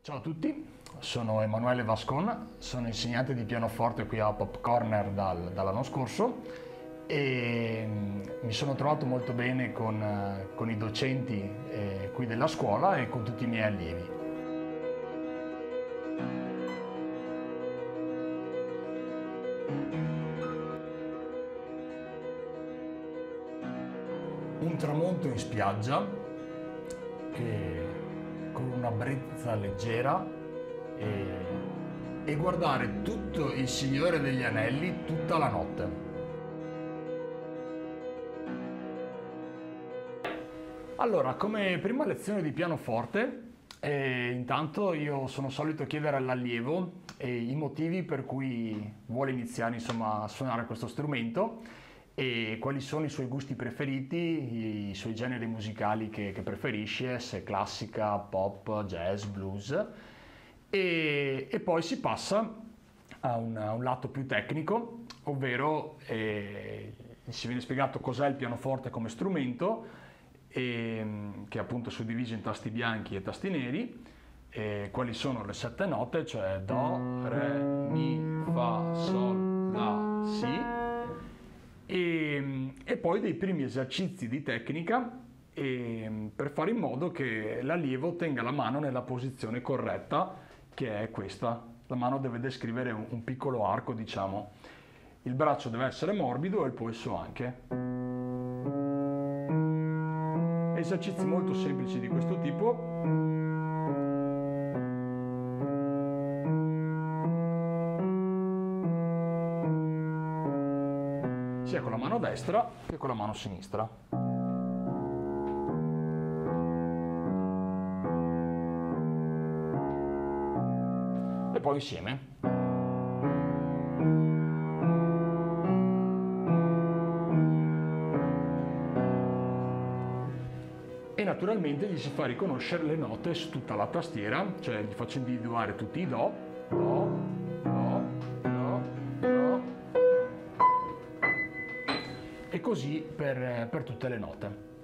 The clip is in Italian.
Ciao a tutti, sono Emanuele Vascon, sono insegnante di pianoforte qui a Pop Corner dall'anno scorso e mi sono trovato molto bene con i docenti qui della scuola e con tutti i miei allievi. Un tramonto in spiaggia con una brezza leggera e guardare tutto il Signore degli Anelli tutta la notte. Allora, come prima lezione di pianoforte, intanto io sono solito chiedere all'allievo i motivi per cui vuole iniziare insomma, a suonare questo strumento e quali sono i suoi gusti preferiti, i suoi generi musicali che preferisce, se classica, pop, jazz, blues. E poi si passa a un lato più tecnico, ovvero si viene spiegato cos'è il pianoforte come strumento, che è appunto suddiviso in tasti bianchi e tasti neri, quali sono le 7 note, cioè Do, Re, Mi, Fa, Sol, La, Si, e poi dei primi esercizi di tecnica per fare in modo che l'allievo tenga la mano nella posizione corretta, che è questa. La mano deve descrivere un piccolo arco, diciamo. Il braccio deve essere morbido e il polso anche. Esercizi molto semplici di questo tipo. Sia con la mano destra che con la mano sinistra. E poi insieme. E naturalmente gli si fa riconoscere le note su tutta la tastiera, cioè gli faccio individuare tutti i Do, Do, Do, Do, Do, e così per tutte le note.